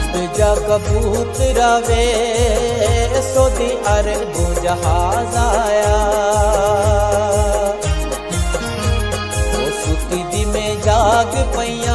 जा कबूतरा वे सऊदी अरब जहाज आया। ओ सुती दी में जाग पैया